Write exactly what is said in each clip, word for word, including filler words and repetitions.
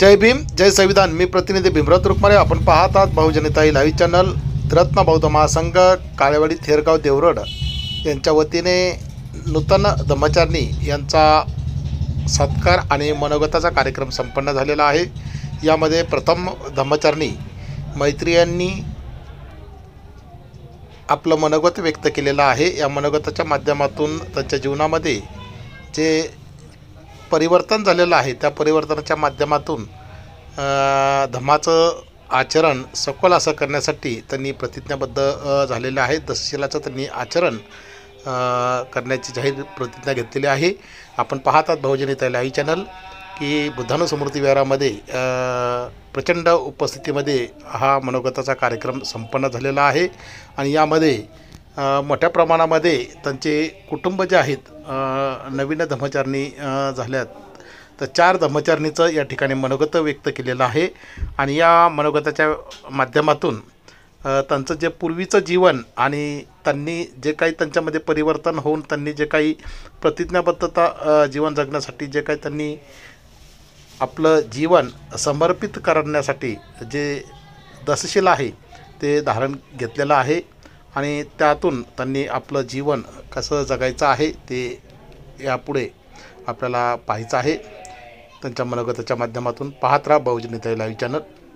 जय भीम जय संविधान। मी प्रतिनिधी भीमराव रुक्मारे। आपण पाहत आहात बहुजनताई लाईव्ह चॅनल। रत्न बौद्ध महासंघ काळेवाडी थेरगाव देवरड यांच्या वतीने नूतन धम्मचारिणी यांचा सत्कार आणि मनोगताचा कार्यक्रम संपन्न झालेला आहे। यामध्ये प्रथम धम्मचारिणी मैत्री यांनी आपलं मनोगत व्यक्त केलेलं आहे। या मनोगताच्या माध्यमातून त्यांच्या जीवनामध्ये जे परिवर्तन झालेलं आहे त्या परिवर्तनाच्या माध्यमातून धम्माचं आचरण सखोल असं करण्यासाठी त्यांनी प्रतिज्ञाबद्ध झालेले आहे। दशशीलाचं त्यांनी आचरण करण्याची जाहीर प्रतिज्ञा घेतलेली आहे। आपण पाहतात बहुजनताई लाईव्ह चॅनल की बुद्धानुस्मृती विहारामध्ये प्रचंड उपस्थितीमध्ये हा मनोगताचा कार्यक्रम संपन्न झालेला आहे। आणि यामध्ये मोठ्या प्रमाणामध्ये त्यांचे कुटुंब जे आहेत नवीन धम्मचारिणी झाल्यात तर चार धम्मचारिणीचं या ठिकाणी मनोगत व्यक्त केलेलं आहे। आणि या मनोगताच्या माध्यमातून त्यांचं जे पूर्वीचं जीवन आणि त्यांनी जे काही त्यांच्यामध्ये परिवर्तन होऊन त्यांनी जे काही प्रतिज्ञाबद्धता जीवन जगण्यासाठी जे काही त्यांनी आपलं जीवन समर्पित करण्यासाठी जे दशशील आहे ते धारण घेतलेलं आहे आणि त्यातून त्यांनी आपलं जीवन कसं जगायचं आहे ते यापुढे आपल्याला पाहायचं आहे। त्यांच्या मनोगताच्या माध्यमातून पाहत राहा बहुजनताई लाईव्ह चॅनल।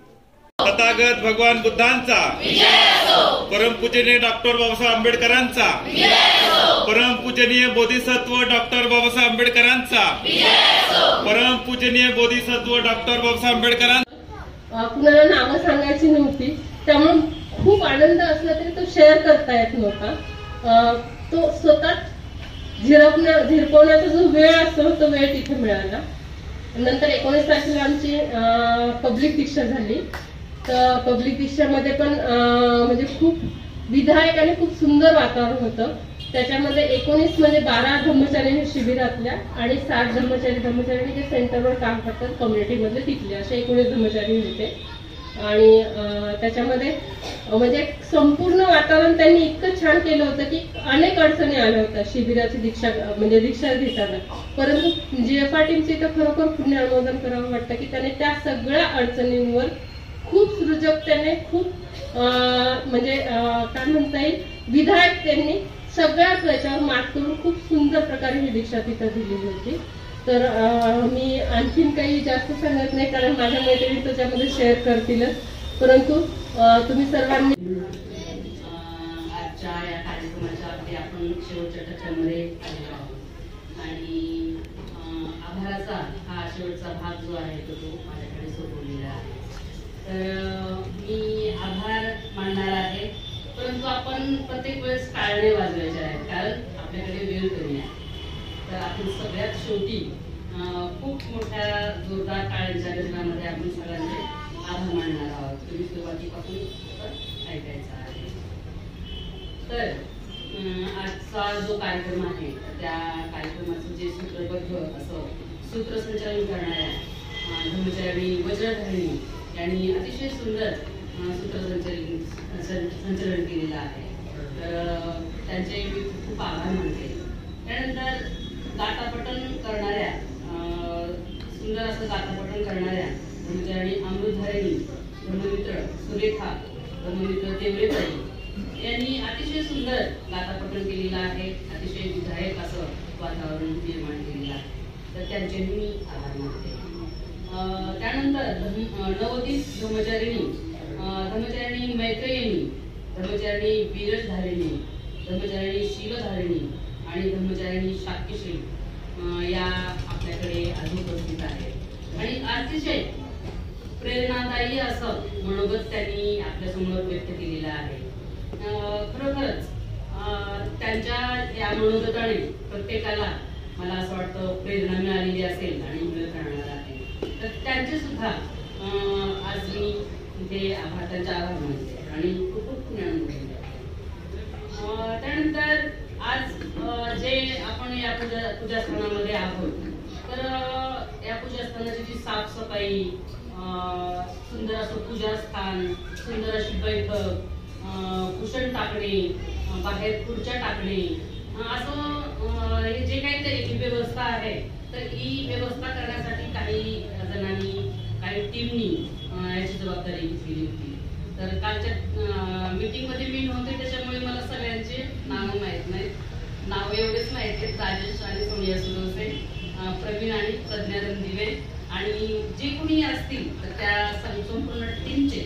तथागत भगवान बुद्धांचा विजय असो, परमपूजनीय डॉक्टर बाबासाहेब आंबेडकरांचा विजय असो, परमपूजनीय बोधिसत्व डॉक्टर बाबासाहेब आंबेडकरांचा विजय असो, परमपूजनीय बोधिसत्व डॉक्टर बाबासाहेब आंबेडकरांचा। कुणाला नावं सांगायची नव्हती त्यामुळे खूप आनंद असला तरी तो शेअर करता येत नव्हता। तो स्वतः झिरपण्या झिरपवण्याचा जो वेळ असतो तो वेळ तिथे मिळाला। नंतर एकोणीस तारखेला आमची पब्लिक दीक्षा झाली। तर पब्लिक दीक्षामध्ये पण म्हणजे खूप विधायक आणि खूप सुंदर वातावरण होतं। त्याच्यामध्ये एकोणीस म्हणजे बारा धम्मचारिणी शिबिरातल्या आणि सात धम्मचारी धम्मचारिणी जे सेंटरवर काम करतात कम्युनिटीमधले तिथले असे एकोणीस धम्मचारिणी होते। आणि त्याच्यामध्ये म्हणजे संपूर्ण वातावरण त्यांनी इतकं छान केलं होतं की अनेक अडचणी आल्या होत्या शिबिराची दीक्षा म्हणजे दीक्षा घेताना। परंतु जी एफ आर टीमचे तर खरोखर पुण्य अनुमोदन करावं वाटतं की त्याने त्या सगळ्या अडचणींवर खूप सृजकतेने खूप म्हणजे काय म्हणता येईल विधायक त्यांनी सगळ्याच याच्यावर मात करून खूप सुंदर प्रकारे ही दीक्षा तिथं दिलेली होती। तर मी आणखीन काही जास्त सांगत नाही कारण माझ्या मैत्रिणी त्याच्यामध्ये शेअर करतीलच। परंतु तुम्ही सर्वांनी आजच्या या कार्यक्रमाच्या अगदी आपण शेवटच्या टप्प्यामध्ये आलेलो आहोत आणि आभाराचा हा शेवटचा भाग जो आहे तो तो माझ्याकडे सोपवलेला आहे। तर मी आभार मानणार आहे परंतु आपण प्रत्येक वेळेस टाळणे वाजवायचे आहेत कारण आपल्याकडे वेळ कमी आहे। तर आपण सगळ्यात शेवटी खूप मोठ्या जोरदार टाळ्यांच्या गजरामध्ये आपण सगळ्यांचे आभार मानणार आहोत। तुम्ही सुरुवातीपासून ऐकायचा आहे। तर आजचा जो कार्यक्रम आहे त्या कार्यक्रमाचं जे सूत्रबद्ध असं सूत्रसंचालन करणाऱ्या धम्मचारिणी वज्रधारिणी यांनी अतिशय सुंदर सूत्रसंचालन संचलन केलेलं आहे। तर त्यांचे मी खूप आभार मानते। त्यानंतर गातापटन करणाऱ्या सुंदर असं गातापटन करणाऱ्या धम्मचारिणी अमृतधारिणी धर्ममित्र सुरेखा धर्ममित्र देवरेताई यांनी अतिशय सुंदर गातापटन केलेलं आहे। अतिशय विधायक असं वातावरण निर्माण केलेलं आहे तर त्यांचे मी आभार मानते। त्यानंतर नवोदित धम्मचारिणी धम्मचारिणी मैत्रेयिनी धम्मचारिणी वीरजधारिणी धम्मचारिणी शीलधारिणी आणि धम्मचारिणी शाक्यश्री या आपल्याकडे आज उपस्थित आहेत आणि अतिशय प्रेरणादायी असं मनोगत त्यांनी आपल्यासमोर व्यक्त केलेलं आहे। खरोखरच त्यांच्या या मनोगताने प्रत्येकाला मला असं वाटतं प्रेरणा मिळालेली असेल आणि मिळत राहणार आहे। तर त्यांचे सुद्धा आज मी इथे आभार त्यांचा आभार मानते आणि खूप खूप पुण्य। त्यानंतर आज जे आपण या पूजा पूजास्थानामध्ये आहोत तर या पूजास्थानाची जी साफसफाई सुंदर असं पूजास्थान सुंदर अशी बैठक कुशन टाकणे बाहेर खुर्च्या टाकणे असं हे जे काही व्यवस्था आहे तर ही व्यवस्था करण्यासाठी काही जणांनी काही टीमनी याची जबाबदारी घेतली होती. तर कालच्या मीटिंगमध्ये मी नव्हते, त्याच्यामुळे मला सगळ्यांचे नावं माहीत नाहीत. नावं एवढेच माहीत आहेत, राजेश आणि सोनिया सुरवसे, प्रवीण आणि प्रज्ञा रणदिवे, आणि जे कोणी असतील तर त्या संपूर्ण टीमचे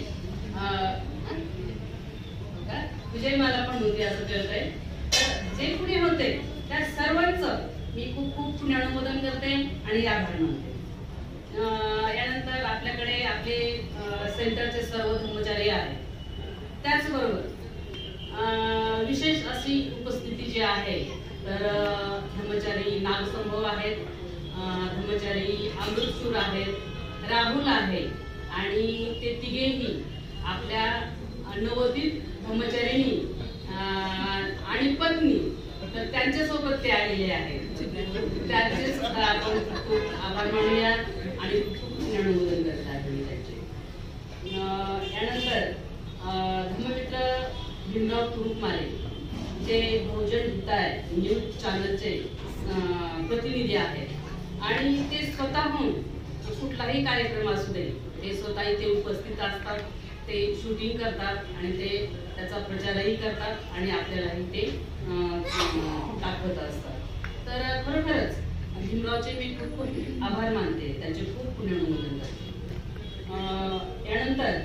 विजय मला पण होते असं कळत आहे. तर जे कोणी होते त्या सर्वांचं मी खूप खूप पुण्यानुमोदन करते आणि आभार मानते. यानंतर आपल्याकडे आपले सेंटरचे सर्व कर्मचारी आहेत. त्याचबरोबर विशेष अशी उपस्थिती जी आहे तर धर्मचारी नागसंभव आहेत, धर्मचारी अमृतसूर आहेत, राहुल आहे, आणि ते तिघेही आपल्या नवोदित ब्रह्मचारिणी आणि पत्नी तर त्यांच्यासोबत ते आलेले आहेत. त्यांचे सुद्धा आपण खूप आभार मानूया आणि अनुमोदन करतात त्यांचे. यानंतर धर्ममित्र भीमराव तुरुकमारे जे बहुजन हिताय न्यूज चॅनलचे प्रतिनिधी आहेत आणि ते स्वतःहून कुठलाही कार्यक्रम असू दे ते स्वतः इथे उपस्थित असतात, ते शूटिंग करतात आणि ते त्याचा प्रचारही करतात आणि आपल्यालाही ते दाखवत असतात. तर खरोखरच भीमरावचे मी खूप खूप आभार मानते, त्यांचे खूप पुण्यनुमोदन करते. यानंतर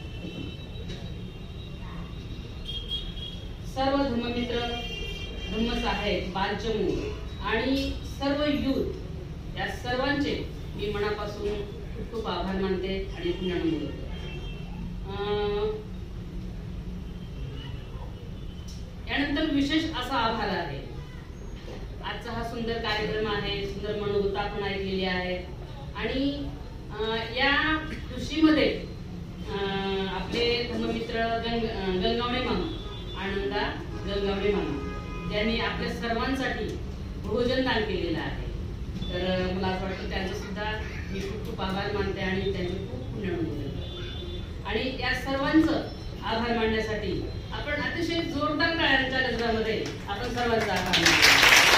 सर्व धर्ममित्र, धम्मसाहेब, बालचमू आणि सर्व युथ या सर्वांचे मी मनापासून खूप खूप आभार मानते आणि पुण्यानुमोदन करते. यानंतर विशेष असा आभार आहे. आजचा हा सुंदर कार्यक्रम आहे, सुंदर मनोगता आपण ऐकलेली आहे आणि या कृषीमध्ये आपले धर्ममित्र गंग गंगावणे मामा, आनंदा गंगावणे मामा यांनी आपल्या सर्वांसाठी भोजन दान केलेलं आहे. तर मला असं वाटतं त्यांचं सुद्धा मी खूप खूप आभार मानते आणि त्यांचे खूप पुण्यनुमोदन करते. आणि या सर्वांचं आभार मानण्यासाठी आपण अतिशय जोरदार टाळ्यांच्या गजरामध्ये आपण सर्वांचा आभार मानतो.